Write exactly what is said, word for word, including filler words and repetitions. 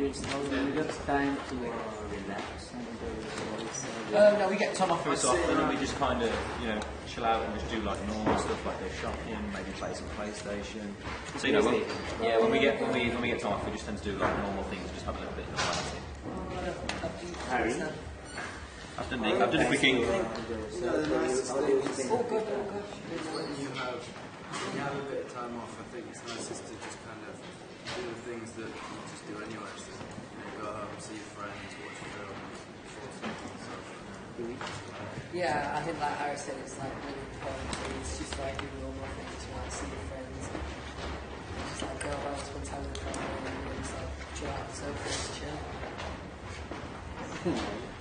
periods now when you got time to uh, relax and uh, Uh, no, we get time off every so often, and we just kind of, you know, chill out and just do like normal stuff, like go shopping, maybe play some PlayStation. So you know, when, yeah, when we get when we when we get time off, we just tend to do like normal things, just have a little bit of normality. Harry? I've done Nick. I've done a quick ink. You know, the nicest thing is all good, all good. When you have when you have a bit of time off, I think it's nicest to just kind of do the things that you just do anyway. So, you know, go home, see your friends, watch films, fall asleep and stuff. Yeah, I think like Harry said, it's like really important. It's just like doing normal things, you like see your friends, just like go out, spend time with the family, and just like chill out, so just chill.